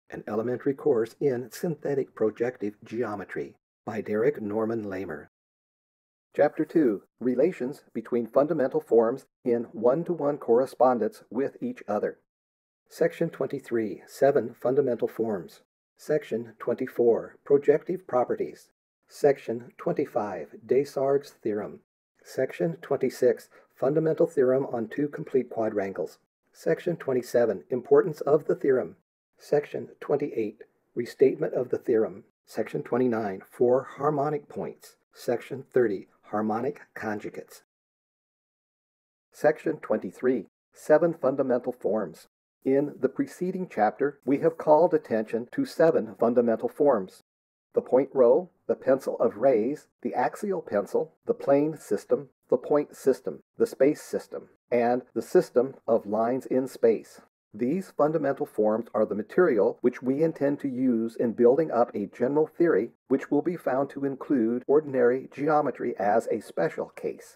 An Elementary Course in Synthetic Projective Geometry by Derek Norman Lamer. Chapter 2, Relations between Fundamental Forms in One-to-One Correspondence with Each Other. Section 23, 7 Fundamental Forms. Section 24, Projective Properties. Section 25, Desargues' Theorem. Section 26, Fundamental Theorem on Two Complete Quadrangles. Section 27, Importance of the Theorem. Section 28, Restatement of the Theorem. Section 29, 4 Harmonic Points. Section 30, Harmonic Conjugates. Section 23, 7 Fundamental Forms. In the preceding chapter, we have called attention to 7 fundamental forms: the point row, the pencil of rays, the axial pencil, the plane system, the point system, the space system, and the system of lines in space. These fundamental forms are the material which we intend to use in building up a general theory which will be found to include ordinary geometry as a special case.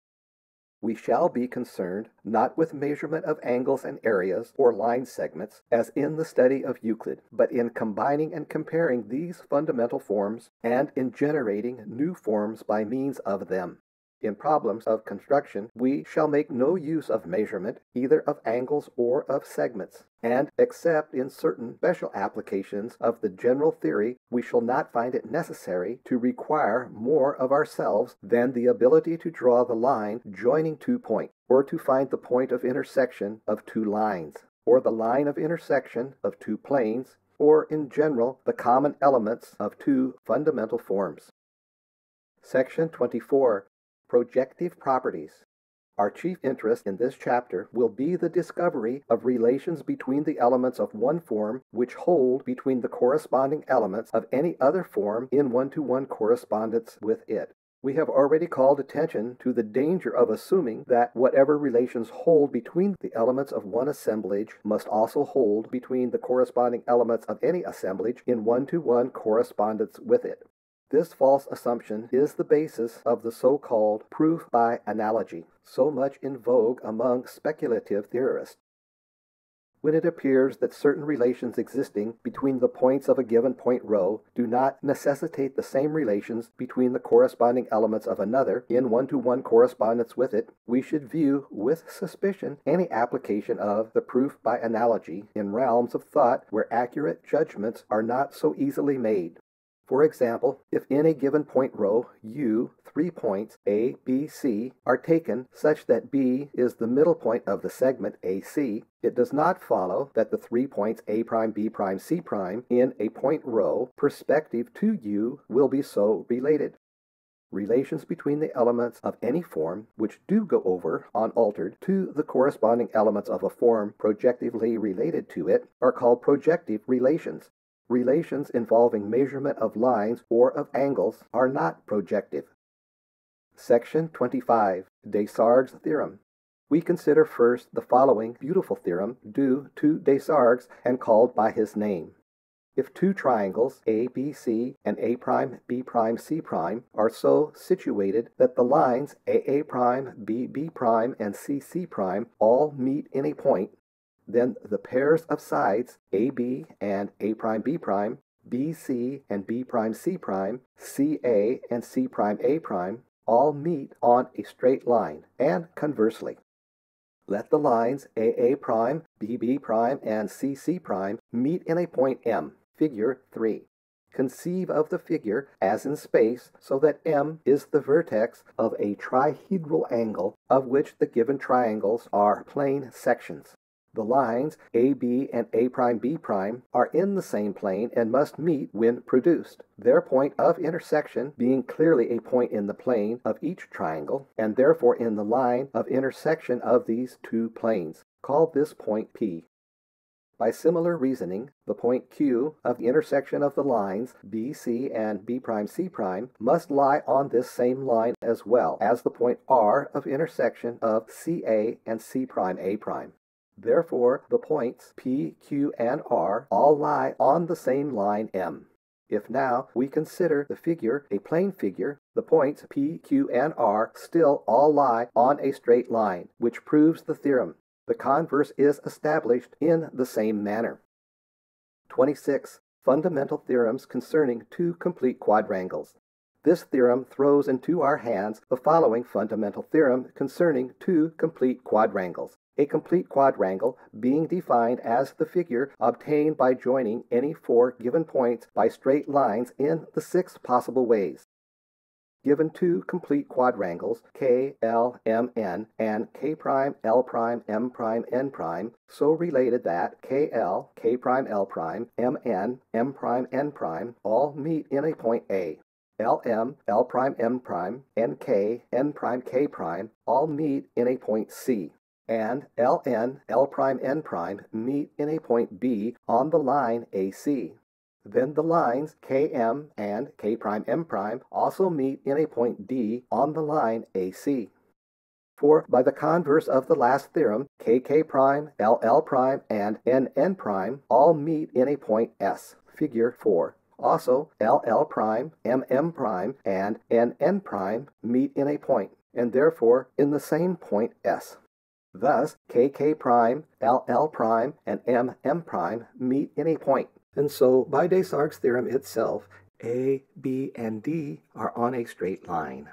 We shall be concerned not with measurement of angles and areas or line segments as in the study of Euclid, but in combining and comparing these fundamental forms and in generating new forms by means of them. In problems of construction, we shall make no use of measurement, either of angles or of segments, and except in certain special applications of the general theory, we shall not find it necessary to require more of ourselves than the ability to draw the line joining two points, or to find the point of intersection of two lines, or the line of intersection of two planes, or in general the common elements of two fundamental forms. Section 24. Projective Properties. Our chief interest in this chapter will be the discovery of relations between the elements of one form which hold between the corresponding elements of any other form in one-to-one correspondence with it. We have already called attention to the danger of assuming that whatever relations hold between the elements of one assemblage must also hold between the corresponding elements of any assemblage in one-to-one correspondence with it. This false assumption is the basis of the so-called proof by analogy, so much in vogue among speculative theorists. When it appears that certain relations existing between the points of a given point row do not necessitate the same relations between the corresponding elements of another in one-to-one correspondence with it, we should view with suspicion any application of the proof by analogy in realms of thought where accurate judgments are not so easily made. For example, if in a given point row U, 3 points A, B, C are taken such that B is the middle point of the segment AC, it does not follow that the 3 points A', B', C' in a point row perspective to U will be so related. Relations between the elements of any form which do go over, unaltered, to the corresponding elements of a form projectively related to it are called projective relations. Relations involving measurement of lines or of angles are not projective. Section 25. Desargues' Theorem. We consider first the following beautiful theorem due to Desargues and called by his name. If two triangles, ABC and A', B', C' are so situated that the lines AA', BB', and CC' all meet in a point, then the pairs of sides AB and A', B', BC and B', C', CA and C'A' all meet on a straight line, and conversely. Let the lines AA', BB', and CC' meet in a point M, figure 3. Conceive of the figure as in space so that M is the vertex of a trihedral angle of which the given triangles are plane sections. The lines AB and A', B' are in the same plane and must meet when produced, their point of intersection being clearly a point in the plane of each triangle, and therefore in the line of intersection of these two planes. Call this point P. By similar reasoning, the point Q of the intersection of the lines BC and B', C' must lie on this same line as well as the point R of intersection of CA and C'A'. Therefore, the points P, Q, and R all lie on the same line M. If now we consider the figure a plane figure, the points P, Q, and R still all lie on a straight line, which proves the theorem. The converse is established in the same manner. 26. Fundamental theorems concerning two complete quadrangles. This theorem throws into our hands the following fundamental theorem concerning two complete quadrangles. A complete quadrangle being defined as the figure obtained by joining any four given points by straight lines in the six possible ways. Given two complete quadrangles, K, L, M, N, and K prime, L prime, M prime, N prime, so related that KL, K prime, L prime, MN, M prime, N prime, all meet in a point A. LM, L prime, M prime, NK, N prime, K prime, all meet in a point C. And LN, L prime, N prime meet in a point B on the line AC. Then the lines KM and K prime M prime also meet in a point D on the line AC. For by the converse of the last theorem, KK prime, LL prime, and NN prime all meet in a point S, figure 4. Also, LL prime, MM prime, and NN prime meet in a point, and therefore in the same point S. Thus, KK prime, LL prime, and MM prime meet in a point. And so, by Desargues' theorem itself, A, B, and D are on a straight line.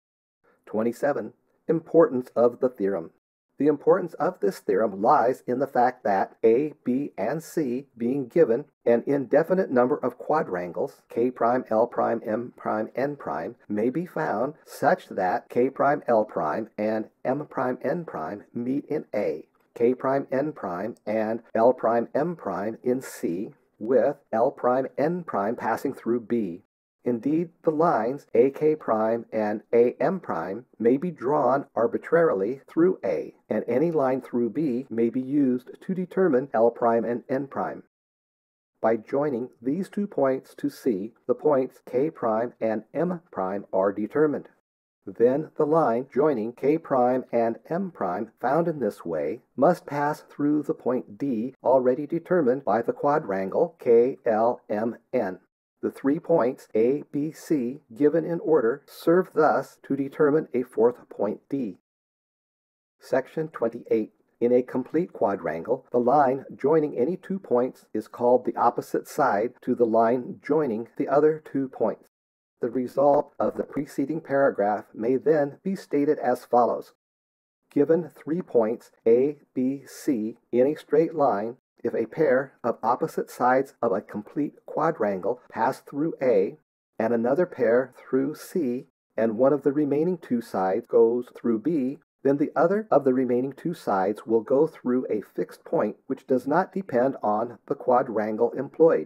27. Importance of the theorem. The importance of this theorem lies in the fact that A, B, and C being given an indefinite number of quadrangles, K prime, L prime, M prime, N prime, may be found such that K prime, L prime, and M prime, N prime meet in A, K prime, N prime, and L prime, M prime in C, with L prime, N prime passing through B. Indeed, the lines AK prime and AM prime may be drawn arbitrarily through A, and any line through B may be used to determine L prime and N prime. By joining these 2 points to C, the points K prime and M prime are determined. Then the line joining K prime and M prime found in this way must pass through the point D already determined by the quadrangle KLMN. The 3 points A, B, C given in order serve thus to determine a fourth point D. Section 28. In a complete quadrangle, the line joining any 2 points is called the opposite side to the line joining the other 2 points. The result of the preceding paragraph may then be stated as follows. Given 3 points A, B, C in a straight line, if a pair of opposite sides of a complete quadrangle pass through A, and another pair through C, and one of the remaining 2 sides goes through B, then the other of the remaining 2 sides will go through a fixed point which does not depend on the quadrangle employed.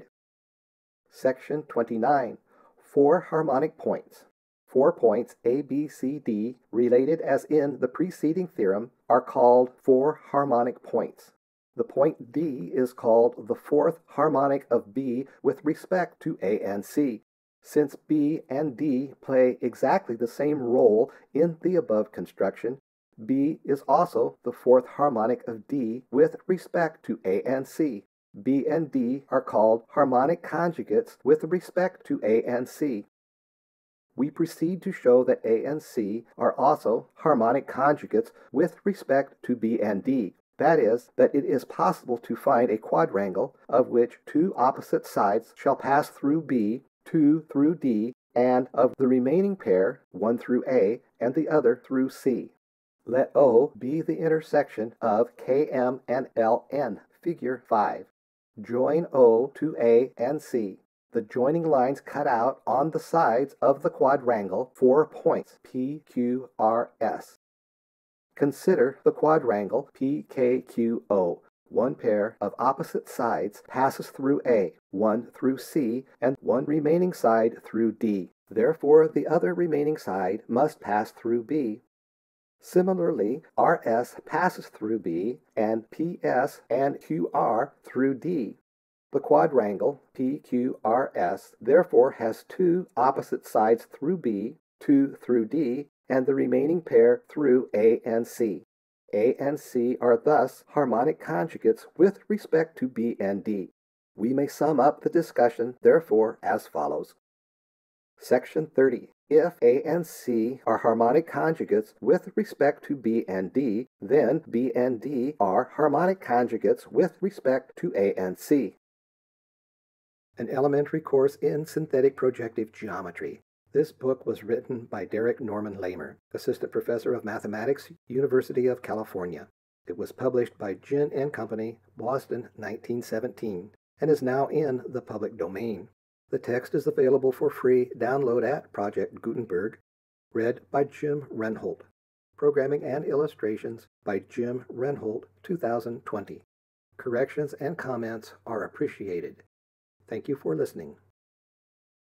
Section 29. 4 harmonic points. 4 points A, B, C, D, related as in the preceding theorem, are called 4 harmonic points. The point D is called the 4th harmonic of B with respect to A and C. Since B and D play exactly the same role in the above construction, B is also the 4th harmonic of D with respect to A and C. B and D are called harmonic conjugates with respect to A and C. We proceed to show that A and C are also harmonic conjugates with respect to B and D. That is, that it is possible to find a quadrangle of which 2 opposite sides shall pass through B, 2 through D, and of the remaining pair, 1 through A and the other through C. Let O be the intersection of KM and LN, figure 5. Join O to A and C. The joining lines cut out on the sides of the quadrangle 4 points P, Q, R, S. Consider the quadrangle PKQO. 1 pair of opposite sides passes through A, 1 through C, and 1 remaining side through D. Therefore, the other remaining side must pass through B. Similarly, RS passes through B, and PS and QR through D. The quadrangle PQRS therefore has 2 opposite sides through B, 2 through D, and the remaining pair through A and C. A and C are thus harmonic conjugates with respect to B and D. We may sum up the discussion, therefore, as follows. Section 30. If A and C are harmonic conjugates with respect to B and D, then B and D are harmonic conjugates with respect to A and C. An Elementary Course in Synthetic Projective Geometry. This book was written by Derek Norman Lamer, Assistant Professor of Mathematics, University of California. It was published by Ginn and Company, Boston, 1917, and is now in the public domain. The text is available for free download at Project Gutenberg, read by Jim Renholt. Programming and illustrations by Jim Renholt, 2020. Corrections and comments are appreciated. Thank you for listening.